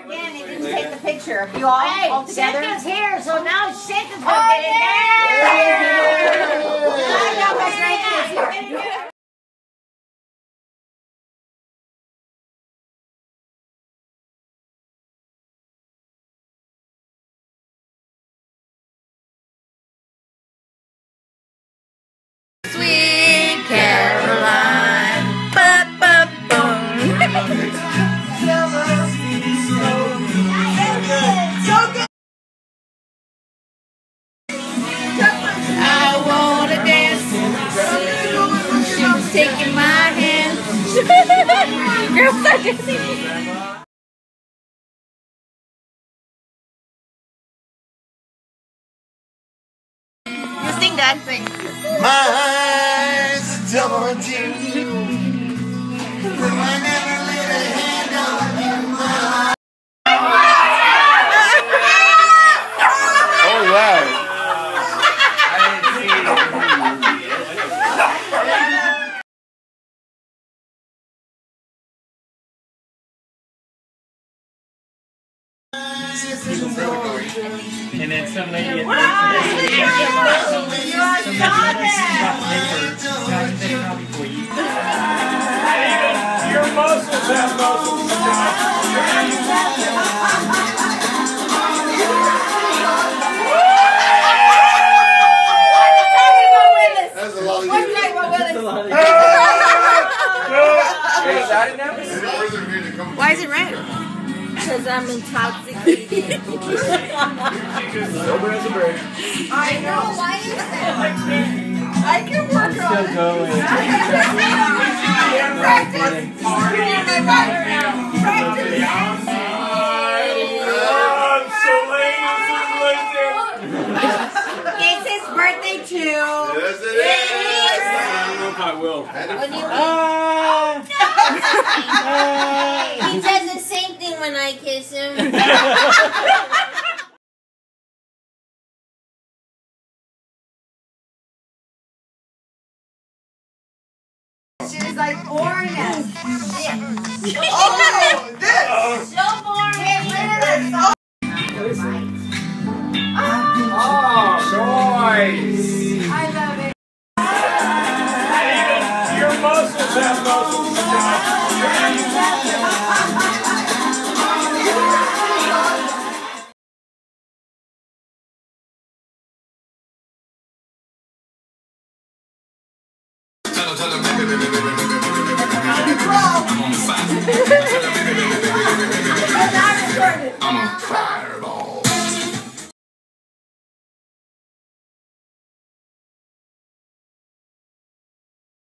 again and didn't take the picture. You all together? Shinka's here, so now Shinka's going to get it there. Sweet Caroline, ba-ba-boom. So good. I wanna dance. She's taking my hand. Girl, start dancing. You sing, Dad. Sing. My eyes don't do. I never laid a hand on you. Oh wow! I didn't see And then some lady at your muscles have muscles. That's a lot of Why is it red? Because I'm intoxicated. Sober as a bird. I know. Why is that? I can work on it. Still going. It's his birthday too. Yes, it is. I don't know if I will. He does the same thing when I kiss him. She was like boring us. Oh, this. So boring. Get rid of this. Oh, choice. I love it. Your muscles have muscles. I'm a fireball.